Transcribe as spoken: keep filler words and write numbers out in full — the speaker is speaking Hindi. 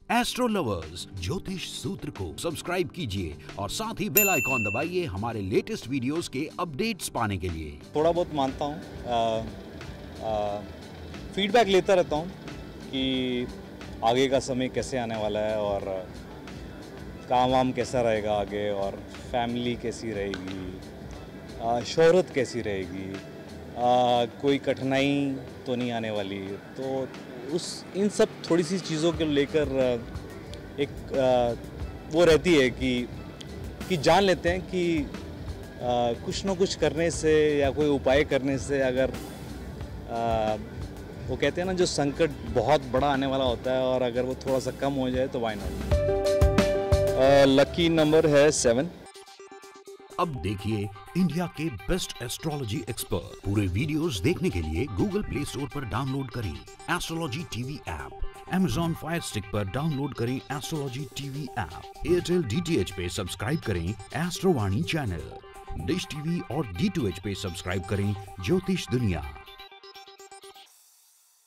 एस्ट्रो लवर्स ज्योतिष सूत्र को सब्सक्राइब कीजिए और साथ ही बेल आइकॉन दबाइए हमारे लेटेस्ट वीडियोस के अपडेट्स पाने के लिए। थोड़ा बहुत मानता हूँ, फीडबैक लेता रहता हूँ कि आगे का समय कैसे आने वाला है और काम वाम कैसा रहेगा आगे और फैमिली कैसी रहेगी, शोहरत कैसी रहेगी, आ, कोई कठिनाई तो नहीं आने वाली। तो उस इन सब थोड़ी सी चीज़ों को लेकर एक आ, वो रहती है कि कि जान लेते हैं कि आ, कुछ ना कुछ करने से या कोई उपाय करने से अगर आ, वो कहते हैं ना, जो संकट बहुत बड़ा आने वाला होता है और अगर वो थोड़ा सा कम हो जाए तो व्हाई नॉट। लकी नंबर है सेवन। अब देखिए इंडिया के बेस्ट एस्ट्रोलॉजी एक्सपर्ट। पूरे वीडियोस देखने के लिए गूगल प्ले स्टोर पर डाउनलोड करें astrology TV app, Amazon fire stick पर डाउनलोड करें astrology TV app, Airtel D T H पे सब्सक्राइब करें एस्ट्रोवाणी चैनल, डिश टीवी और डी टू एच पे सब्सक्राइब करें ज्योतिष दुनिया।